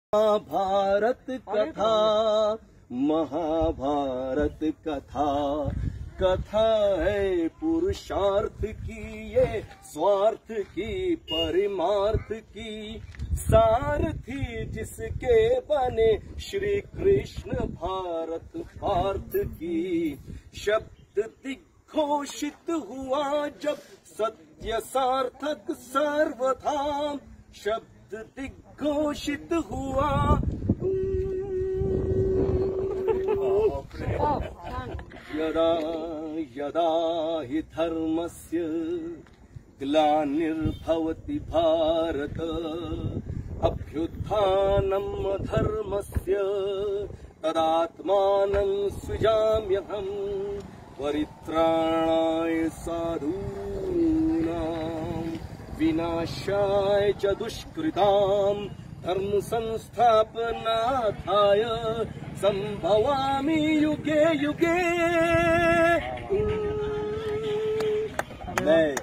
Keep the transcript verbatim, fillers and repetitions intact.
महाभारत कथा, महाभारत कथा, कथा है पुरुषार्थ की, ये स्वार्थ की, परिमार्थ की, सारथी जिसके बने श्री कृष्ण भारत पार्थ की। शब्द दिग्घोषित हुआ जब सत्य सार्थक सर्वथा, शब्द दिग्घोषित हुआ यदा यदा हि धर्मस्य ग्लानिर्भवति भारत, अभ्युत्थानं धर्मस्य तदात्मानं सृजाम्यहम्, परित्राणाय साधूनां विनाशाय च दुष्कृतां, धर्म संस्थापनार्थाय संभवामि युगे युगे।